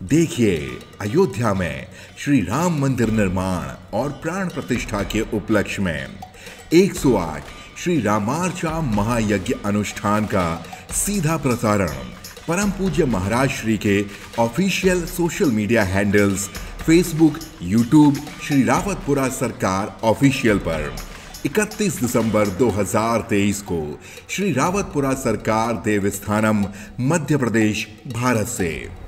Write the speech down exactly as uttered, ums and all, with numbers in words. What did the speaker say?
देखिए, अयोध्या में श्री राम मंदिर निर्माण और प्राण प्रतिष्ठा के उपलक्ष्य में एक सौ आठ श्री रामार्चा महायज्ञ अनुष्ठान का सीधा प्रसारण परम पूज्य महाराज श्री के official social media handles Facebook, YouTube Shri Rawatpura Sarkar official पर इकतीस दिसंबर दो हज़ार तेईस को श्री रावतपुरा सरकार देवस्थानम मध्य प्रदेश भारत से